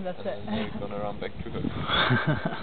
that's and it. then you're gonna run back to her.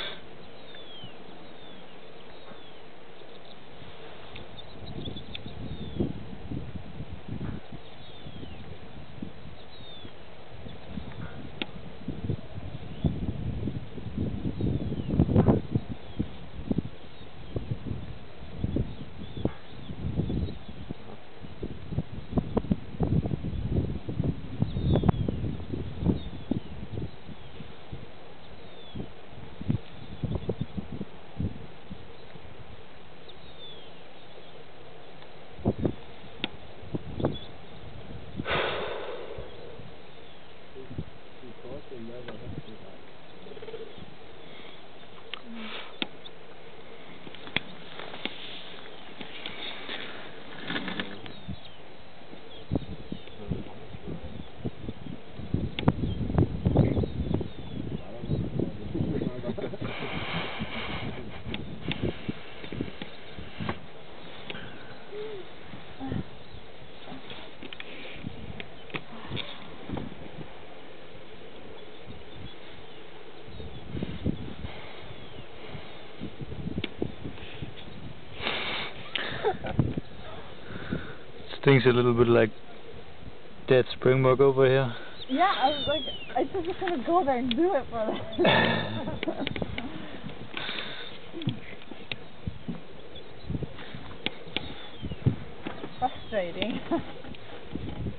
Stinks a little bit like dead springbok over here. Yeah, I was like, I just was gonna go there and do it for them. Frustrating.